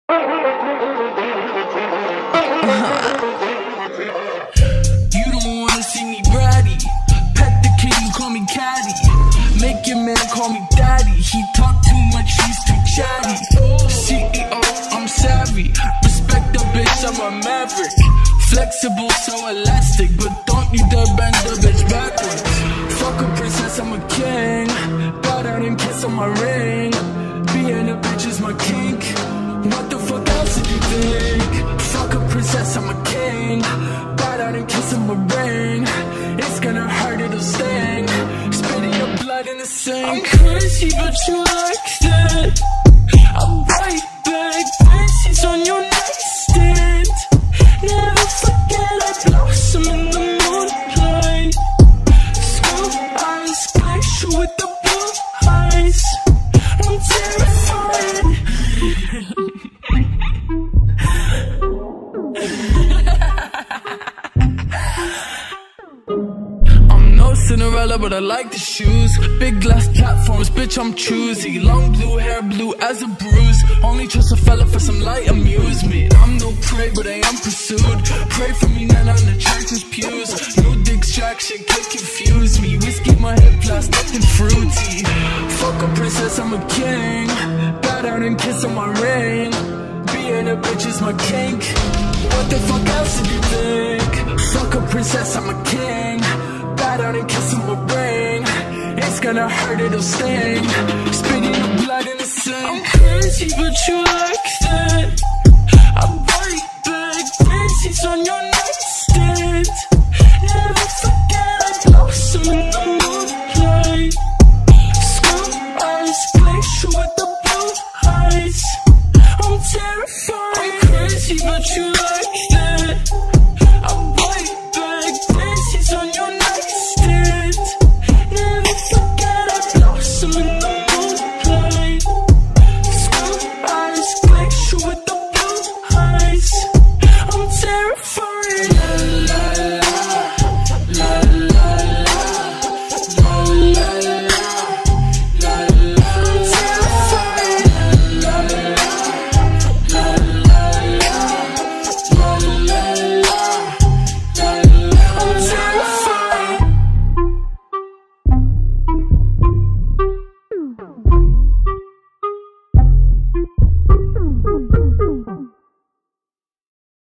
You don't wanna see me bratty. Pet the kitty, call me caddy. Make your man call me daddy. He talk too much, he's too chatty. CEO, I'm savvy. Respect the bitch, I'm a maverick. Flexible, so elastic, but don't need to bend the bitch backwards. Fuck a princess, I'm a king. Bow down and kiss on my ring. Being a bitch is my kink. What the fuck else did you think? Fuck a princess, I'm a king. Bow down and kiss on my ring. It's gonna hurt, it'll sting. Spitting your blood in the sink. I'm crazy, but you like that. I'm right back, fancies on your nightstand. Never forget I blossom in the moonlight. Scoop eyes, glacier with the blue eyes. I'm terrified. I'm no Cinderella, but I like the shoes. Big glass platforms, bitch, I'm choosy. Long blue hair, blue as a bruise. Only trust a fella for some light amusement. I'm no prey, but I am pursued. Pray for me, not on the church's pews. No distraction, can't confuse me. Whiskey, my head, plus nothing fruity. Fuck a princess, I'm a king. Bow down and kiss on my ring. Being a bitch is my kink. What the fuck else did you think? Fuck a princess, I'm a king. Bow down and kiss on my ring. It's gonna hurt, it'll sting. Spitting your blood in the sink. I'm crazy, but you like that. I'm right back, fancies on your nightstand. Never forget I blossom in the moonlight. Scoop eyes, glacier with the blue eyes. I'm terrified. I'm crazy, but you like